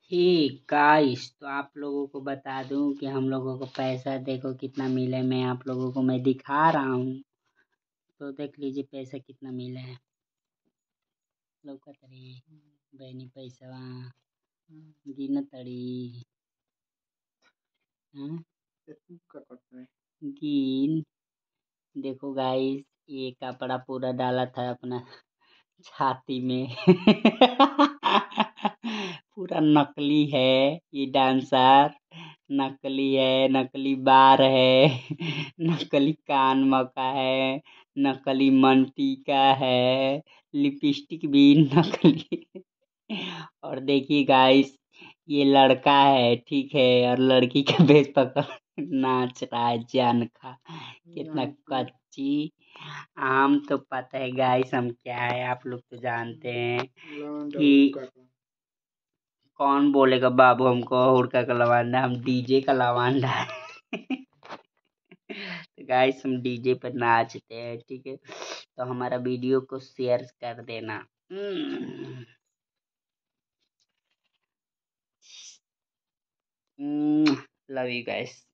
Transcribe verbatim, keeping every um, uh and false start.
Hey guys, तो आप लोगों को बता दूं कि हम लोगों को पैसा देखो कितना मिले। मैं आप लोगों को मैं दिखा रहा हूँ, तो देख लीजिए पैसा कितना मिला है। लौकत रही बहनी पैसा गिन तड़ी। हाँ? गिन देखो गाइस, ये कपड़ा पूरा डाला था अपना छाती में। पूरा नकली है ये डांसर। नकली है, नकली बार है, नकली कान मका है, नकली मंटी का है, लिपस्टिक भी नकली। और देखिए गाइस, ये लड़का है ठीक है, और लड़की का भेष पकड़ नाच रहा है। जान खा कितना कच्ची आम। तो पता है गाइस हम क्या है, आप लोग तो जानते हैं कि कौन बोलेगा बाबू हमको हुड़का का लवांडा। हम डीजे का लवांडा है। तो गाइस हम डीजे पर नाचते हैं ठीक है। तो हमारा वीडियो को शेयर कर देना। Love you guys.